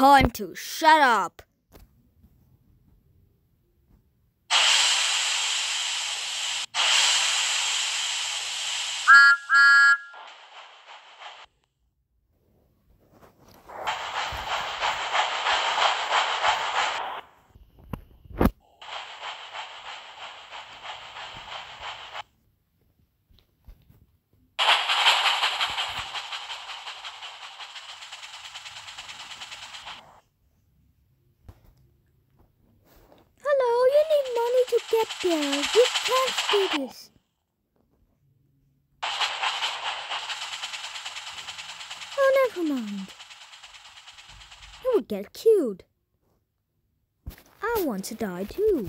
time to shut up. Hello, you need money to get there. You can't do this. Oh, never mind. You would get killed. I want to die too.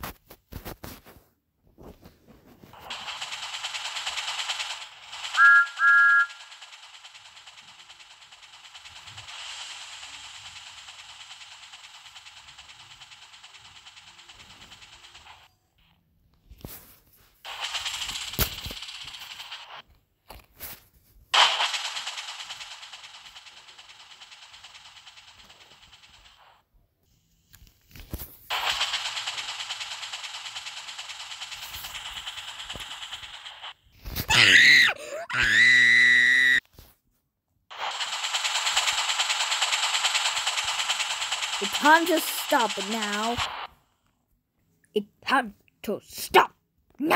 It's time to stop it now. It's time to stop now.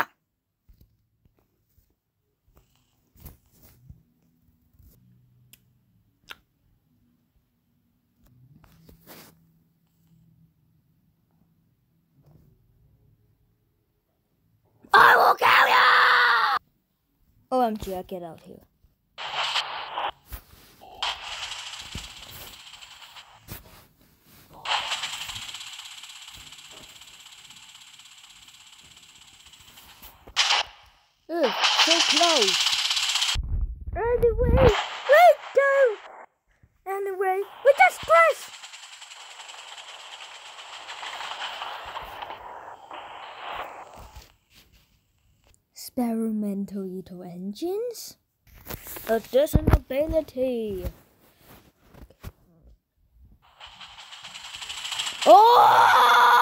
I will kill you! OMG, get out here. Ugh, so close. Anyway, wait, don't. Anyway, we just press. Experimental Ito engines? Additional ability. Oh!